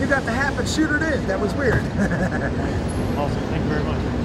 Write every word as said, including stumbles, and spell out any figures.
you got the half and shoot it in. That was weird. Awesome. Thank you very much.